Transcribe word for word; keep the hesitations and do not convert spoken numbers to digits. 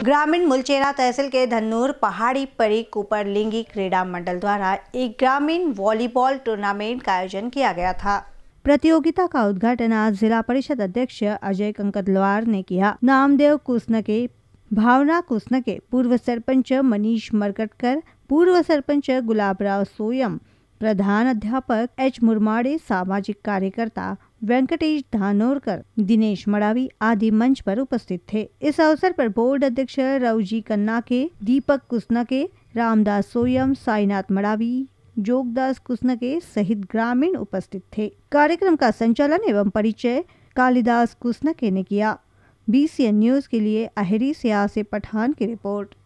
ग्रामीण मुलचेरा तहसील के धन्नूर पहाड़ी परी कुपरलिंगी क्रीड़ा मंडल द्वारा एक ग्रामीण वॉलीबॉल टूर्नामेंट का आयोजन किया गया था। प्रतियोगिता का उद्घाटन आज जिला परिषद अध्यक्ष अजय कंकतलवार ने किया। नामदेव कुसनके, भावना कुसनके, पूर्व सरपंच मनीष मरकटकर, पूर्व सरपंच गुलाबराव सोयम, प्रधान अध्यापक एच मुरमाड़े, सामाजिक कार्यकर्ता वेंकटेश धानोरकर, दिनेश मड़ावी आदि मंच पर उपस्थित थे। इस अवसर पर बोर्ड अध्यक्ष रवजी कन्नाके, दीपक कुसनके, रामदास सोयम, साईनाथ मड़ावी, जोगदास कुसनके सहित ग्रामीण उपस्थित थे। कार्यक्रम का संचालन एवं परिचय कालिदास कुसनके ने किया। बी सी एन न्यूज के लिए अहेरी से आसिफ पठान की रिपोर्ट।